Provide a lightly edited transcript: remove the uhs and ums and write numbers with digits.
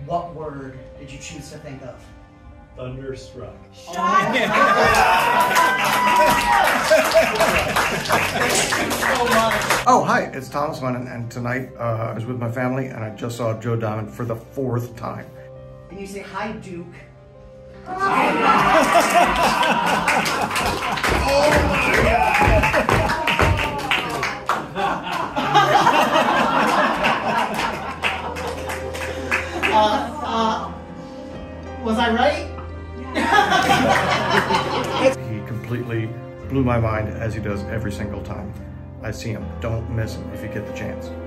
what word did you choose to think of? Thunderstruck. Oh, hi, it's Thomas Lennon, and tonight I was with my family and I just saw Joe Diamond for the 4th time. Can you say hi, Duke? Was I right? He completely blew my mind, as he does every single time I see him. Don't miss him if you get the chance.